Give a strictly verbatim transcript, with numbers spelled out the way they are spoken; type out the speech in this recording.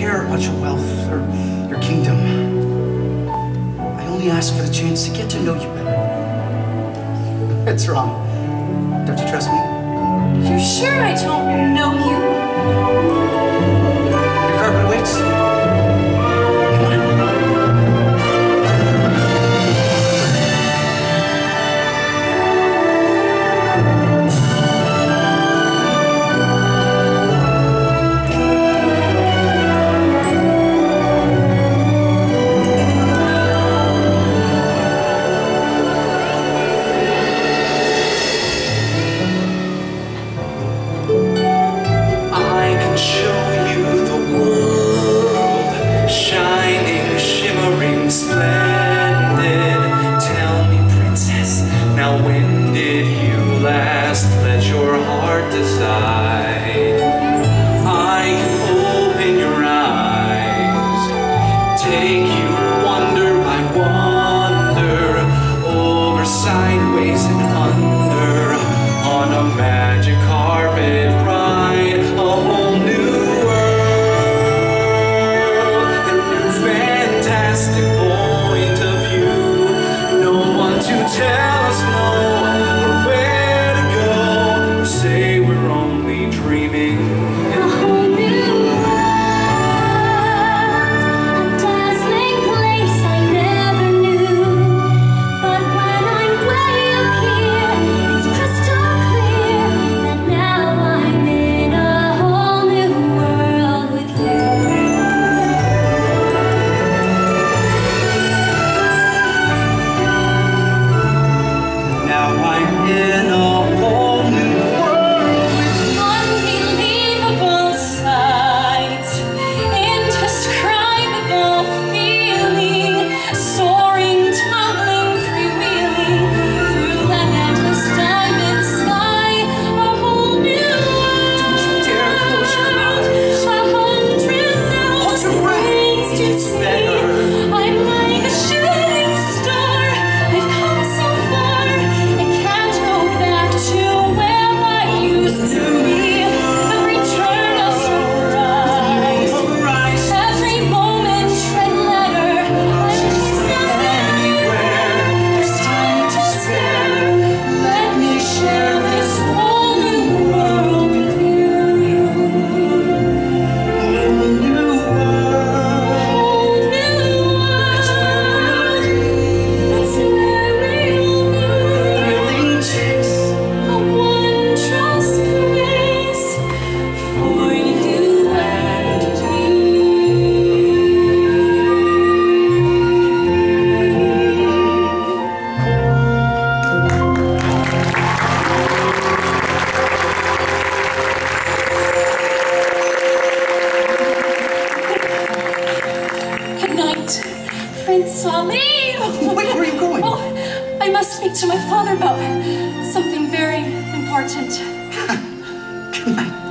care about your wealth or your kingdom. I only ask for the chance to get to know you better. It's wrong. Don't you trust me? You sure I don't know you? Your carpet waits. Come on. Prince Ali! Wait, where are you going? Oh, I must speak to my father about something very important. Good night.